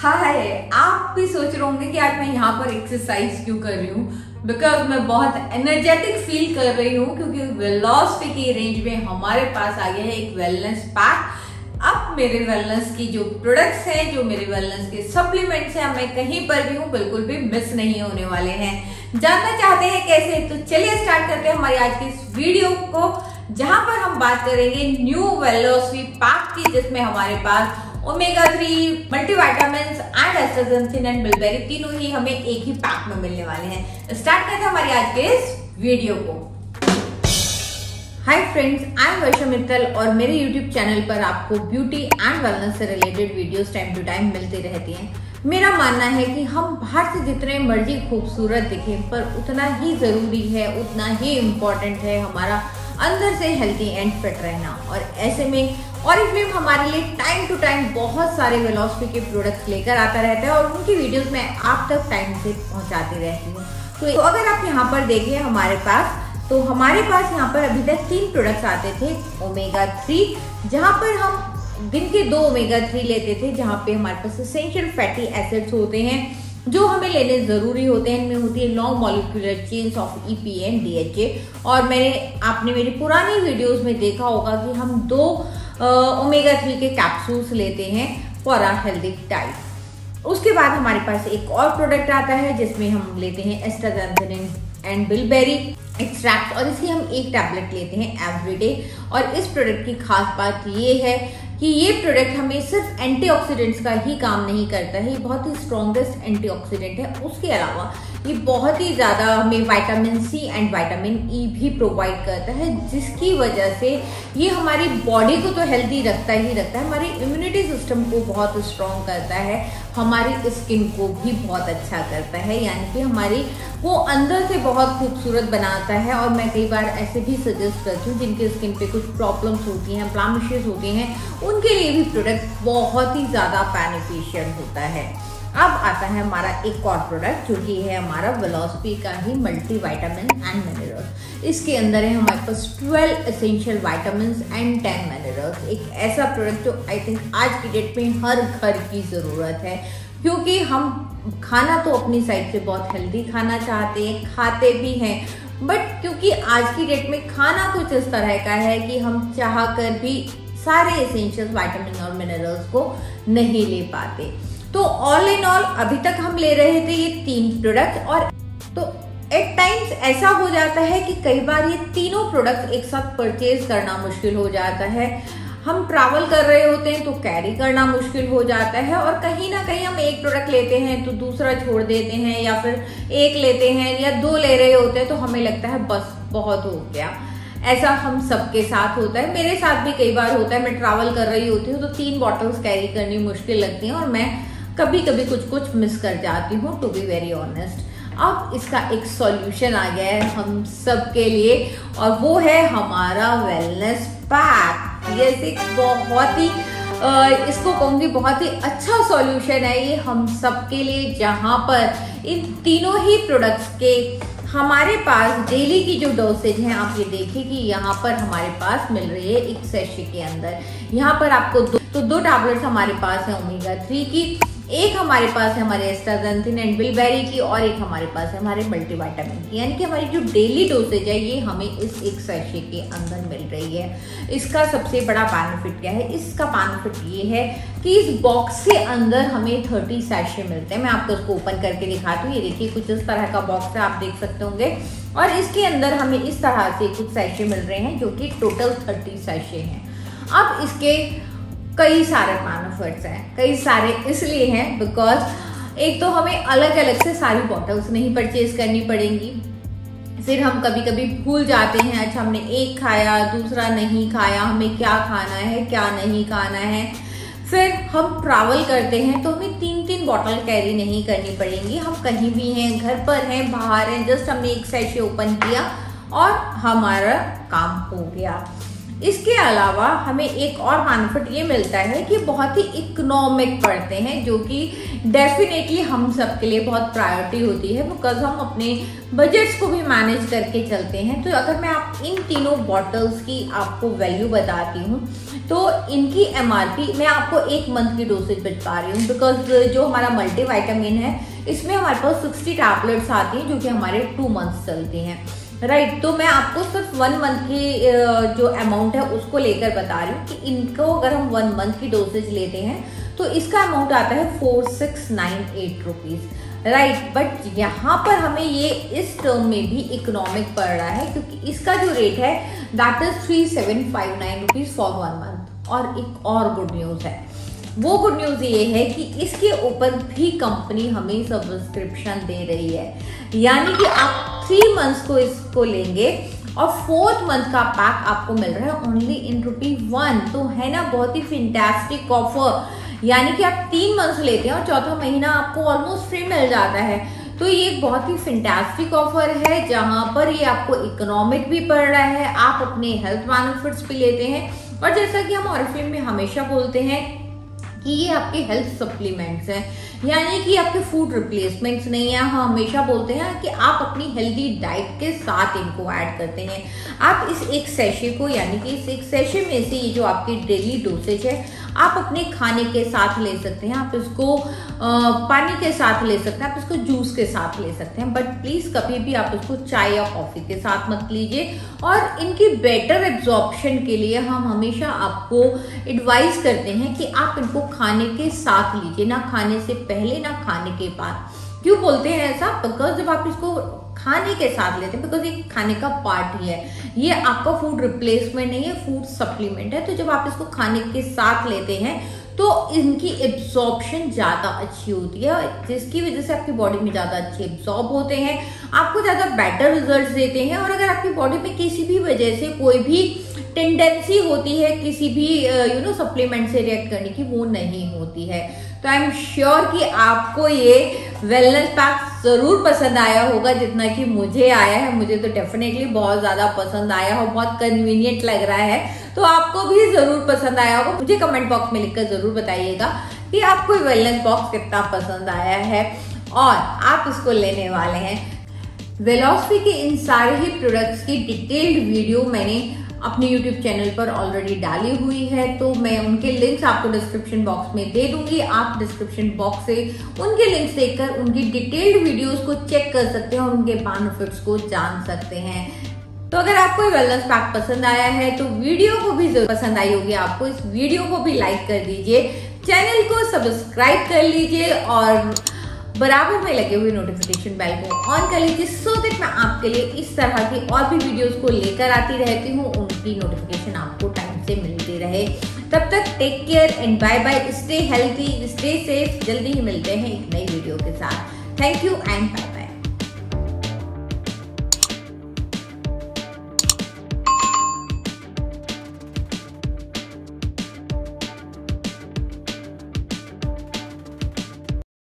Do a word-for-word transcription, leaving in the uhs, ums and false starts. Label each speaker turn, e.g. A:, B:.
A: हाय, आप भी सोच रहे होंगे कि आज मैं यहाँ पर एक्सरसाइज क्यों कर रही हूँ। बिकॉज मैं बहुत एनर्जेटिक फील कर रही हूँ क्योंकि वेलोसिटी की रेंज में हमारे पास आ गया है एक वेलनेस पैक। अब मेरे वेलनेस की जो प्रोडक्ट्स हैं, जो मेरे वेलनेस के सप्लीमेंट्स हैं, मैं कहीं पर भी हूँ बिल्कुल भी मिस नहीं होने वाले हैं। जानना चाहते हैं कैसे? तो चलिए स्टार्ट करते हैं हमारी आज की इस वीडियो को, जहां पर हम बात करेंगे न्यू वेलोसिटी पैक की, जिसमें हमारे पास omega three, multivitamins and astaxanthin and bilberry तीनों ही हमें एक ही पैक में मिलने वाले हैं। स्टार्ट करते हैं हमारी आज के इस वीडियो को। Hi friends, I am Varsha Mittal और मेरे यूट्यूब चैनल पर आपको ब्यूटी एंड वेलनेस से related videos time to time मिलती रहती हैं। मेरा मानना है कि हम बाहर से जितने मर्जी खूबसूरत दिखें, पर उतना ही जरूरी है, उतना ही इम्पोर्टेंट है हमारा अंदर से हेल्थी एंड फिट रहना। और ऐसे में ऑरिफ्लेम हमारे लिए टाइम टू टाइम बहुत सारे वेलोसिटी के प्रोडक्ट्स लेकर आता रहता है और उनकी वीडियोस मैं आप तक टाइम से पहुंचाती रहती हूँ। तो अगर आप यहाँ पर देखें हमारे पास, तो हमारे पास यहाँ पर अभी तक तीन प्रोडक्ट्स आते थे। ओमेगा थ्री, जहाँ पर हम दिन के दो ओमेगा थ्री लेते थे, जहाँ पे हमारे पास एसेंशियल फैटी एसिड्स होते हैं जो हमें लेने जरूरी होते हैं। इनमें होती है long molecular chains of E P and D H A. और मैंने आपने मेरी पुरानी वीडियोस में देखा होगा कि हम दो ओमेगा थ्री के कैप्सूल्स लेते हैं फॉर अ हेल्दी डाइट। उसके बाद हमारे पास एक और प्रोडक्ट आता है जिसमें हम लेते हैं एस्ट्राजेंथिन एंड बिलबेरी एक्सट्रैक्ट, और इसकी हम एक टैबलेट लेते हैं एवरीडे। और इस प्रोडक्ट की खास बात ये है कि ये प्रोडक्ट हमें सिर्फ एंटीऑक्सीडेंट्स का ही काम नहीं करता है, ये बहुत ही स्ट्रॉन्गेस्ट एंटीऑक्सीडेंट है। उसके अलावा ये बहुत ही ज्यादा हमें vitamin C and vitamin E भी प्रोवाइड करता है, जिसकी वजह से ये हमारी बॉडी को तो हेल्दी रखता ही रखता है, हमारी इम्यूनिटी सिस्टम को बहुत स्ट्रॉन्ग करता है, हमारी स्किन को भी बहुत अच्छा करता है, यानी कि हमारी वो अंदर से बहुत खूबसूरत बनाता है। और मैं कई बार ऐसे भी सजेस्ट करती हूँ जिनके स्किन पे कुछ प्रॉब्लम्स होती हैं, ब्लेमिशेस होती हैं, उनके लिए भी प्रोडक्ट बहुत ही ज्यादा बेनिफिशियल होता है। अब आता है हमारा एक और प्रोडक्ट जो कि है हमारा वेलोसिटी का ही मल्टीविटामिन एंड मिनरल्स। इसके अंदर है हमारे पास twelve essential vitamins and ten minerals. एक ऐसा प्रोडक्ट जो आई थिंक आज की डेट में हर घर की जरूरत है, क्योंकि हम खाना तो अपनी साइड से बहुत हेल्दी खाना चाहते हैं, खाते भी हैं, बट क्योंकि आज की डेट में खाना कुछ इस तरह का है कि हम चाह कर भी सारे एसेंशियल विटामिन और मिनरल्स को नहीं ले पाते। तो ऑल इन ऑल अभी तक हम ले रहे थे ये तीन प्रोडक्ट, और तो एट टाइम्स ऐसा हो जाता है कि कई बार ये तीनों प्रोडक्ट एक साथ परचेज करना मुश्किल हो जाता है। हम ट्रैवल कर रहे होते हैं तो कैरी करना मुश्किल हो जाता है, और कहीं ना कहीं हम एक प्रोडक्ट लेते हैं तो दूसरा छोड़ देते हैं, या फिर एक लेते हैं या दो ले रहे होते हैं तो हमें लगता है बस बहुत हो गया। ऐसा हम सबके साथ होता है, मेरे साथ भी कई बार होता है। मैं ट्रैवल कर रही होती हूँ तो तीन बॉटल्स कैरी करनी मुश्किल लगती हैं और मैं कभी कभी कुछ कुछ मिस कर जाती हूँ, टू बी वेरी ऑनेस्ट। अब इसका एक सॉल्यूशन आ गया है हम सब के लिए, और वो है हमारा वेलनेस पैक। ये एक बहुत ही आ, इसको कहूंगी बहुत ही अच्छा सॉल्यूशन है ये हम सब के लिए, जहां पर इन तीनों ही प्रोडक्ट्स के हमारे पास डेली की जो डोसेज है, आप ये देखिए कि यहाँ पर हमारे पास मिल रही है एक सेशे के अंदर। यहाँ पर आपको दो तो दो टैबलेट्स हमारे पास है ओमेगा थ्री की, एक हमारे पास है हमारे एस्ट्राजेंथिन एंड बिलबेरी की, और एक हमारे पास है हमारे मल्टीविटामिन की। यानी कि हमारी जो डेली डोसेज है ये हमें इस एक सैशे के अंदर मिल रही है। इसका सबसे बड़ा बेनिफिट क्या है? इसका बेनिफिट ये है कि इस बॉक्स के अंदर हमें थर्टी सैशे मिलते हैं। मैं आपको इसको ओपन करके दिखाती हूँ। ये देखिए कुछ इस तरह का बॉक्स है, आप देख सकते होंगे, और इसके अंदर हमें इस तरह से कुछ सैशे मिल रहे हैं जो कि टोटल थर्टी सैशे हैं। अब इसके कई सारे बेनिफिट्स हैं, कई सारे इसलिए हैं बिकॉज एक तो हमें अलग अलग से सारी बॉटल्स नहीं परचेज करनी पड़ेंगी। फिर हम कभी कभी भूल जाते हैं, अच्छा हमने एक खाया दूसरा नहीं खाया, हमें क्या खाना है क्या नहीं खाना है। फिर हम ट्रैवल करते हैं तो हमें तीन तीन बॉटल कैरी नहीं करनी पड़ेंगी। हम कहीं भी हैं, घर पर हैं, बाहर हैं, जस्ट हमने एक सैशे ओपन किया और हमारा काम हो गया। इसके अलावा हमें एक और बेनिफिट ये मिलता है कि बहुत ही इकोनॉमिक पड़ते हैं, जो कि डेफिनेटली हम सबके लिए बहुत प्रायोरिटी होती है, बिकॉज हम अपने बजट्स को भी मैनेज करके चलते हैं। तो अगर मैं आप इन तीनों बॉटल्स की आपको वैल्यू बताती हूँ, तो इनकी एमआरपी मैं आपको एक मंथ की डोसेज बता रही हूँ, बिकॉज जो हमारा मल्टीविटामिन है इसमें हमारे पास सिक्सटी टैबलेट्स आती हैं जो कि हमारे टू मंथ्स चलती हैं, राइट right, तो मैं आपको सिर्फ वन मंथ की जो अमाउंट है उसको लेकर बता रही हूँ कि इनको अगर हम वन मंथ की डोसेज लेते हैं तो इसका अमाउंट आता है four six nine eight rupees, right. But यहाँ पर हमें ये इस टर्म में भी इकोनॉमिक पड़ रहा है क्योंकि इसका जो रेट है that is three seven five nine rupees for one month. और एक और गुड न्यूज है, वो गुड न्यूज ये है कि इसके ऊपर भी कंपनी हमें सब्सक्रिप्शन दे रही है, यानी कि आप थ्री मंथ्स को इसको लेंगे और फोर्थ मंथ का पैक आपको मिल रहा है ओनली इन रुपी वन। तो है ना बहुत ही फैंटास्टिक ऑफर, यानी कि आप तीन मंथ्स लेते हैं और चौथा महीना आपको ऑलमोस्ट फ्री मिल जाता है। तो ये एक बहुत ही फैंटास्टिक ऑफर है जहां पर ये आपको इकोनॉमिक भी पड़ रहा है, आप अपने हेल्थ बेनिफिट्स भी लेते हैं। और जैसा कि हम ऑरिफ्लेम में हमेशा बोलते हैं कि ये आपके हेल्थ सप्लीमेंट्स हैं, यानी कि आपके फूड रिप्लेसमेंट्स नहीं है। हम हमेशा बोलते हैं कि आप अपनी हेल्दी डाइट के साथ इनको ऐड करते हैं। आप इस एक सेशे को, यानी कि इस एक सेशे में से ये जो आपकी डेली डोसेज है आप अपने खाने के साथ ले सकते हैं, आप इसको आ, पानी के साथ ले सकते हैं, आप इसको जूस के साथ ले सकते हैं, बट प्लीज कभी भी आप इसको चाय या कॉफी के साथ मत लीजिए। और इनकी बेटर एब्जॉर्प्शन के लिए हम हमेशा आपको एडवाइस करते हैं कि आप इनको खाने के साथ लीजिए, ना खाने से पहले ना खाने के बाद। क्यों बोलते हैं ऐसा? बिकॉज जब आप इसको खाने के साथ लेते हैं, बिकॉज ये खाने का पार्ट ही है, ये आपका फूड रिप्लेसमेंट नहीं है, फूड सप्लीमेंट है। तो जब आप इसको खाने के साथ लेते हैं तो इनकी एब्जॉर्प्शन ज्यादा अच्छी होती है, जिसकी वजह से आपकी बॉडी में ज्यादा अच्छे एब्जॉर्ब होते हैं, आपको ज्यादा बेटर रिजल्ट्स देते हैं। और अगर आपकी बॉडी में किसी भी वजह से कोई भी टेंडेंसी होती है किसी भी यू नो सप्लीमेंट से रिएक्ट करने की, वो नहीं होती है। तो आई एम श्योर कि आपको ये वेलनेस पैक जरूर पसंद आया होगा जितना कि मुझे आया है। मुझे तो डेफिनेटली बहुत ज्यादा पसंद आया और बहुत कन्वीनियंट लग रहा है, तो आपको भी जरूर पसंद आया होगा। मुझे कमेंट बॉक्स में लिखकर जरूर बताइएगा कि आपको वेलनेस बॉक्स कितना पसंद आया है और आप इसको लेने वाले हैं। वेलोसिटी के इन सारे ही प्रोडक्ट्स की डिटेल्ड वीडियो मैंने अपने यूट्यूब चैनल पर ऑलरेडी डाली हुई है, तो मैं उनके लिंक्स आपको डिस्क्रिप्शन बॉक्स में दे दूंगी। आप डिस्क्रिप्शन बॉक्स से उनके लिंक्स देखकर उनकी डिटेल्ड वीडियोस को चेक कर सकते हैं और उनके बेनिफिट्स को जान सकते हैं। तो अगर आपको वेलनेस पैक पसंद आया है तो वीडियो को भी जरूर पसंद आई होगी आपको, इस वीडियो को भी लाइक कर दीजिए, चैनल को सब्सक्राइब कर लीजिए और बराबर में लगे हुए नोटिफिकेशन बेल को ऑन कर लीजिए, सो दैट मैं आपके लिए इस तरह की और भी वीडियोस को लेकर आती रहती हूँ, उनकी नोटिफिकेशन आपको टाइम से मिलती रहे। तब तक take care and bye bye, stay healthy, stay safe. जल्दी ही मिलते हैं एक नई वीडियो के साथ। Thank you and bye.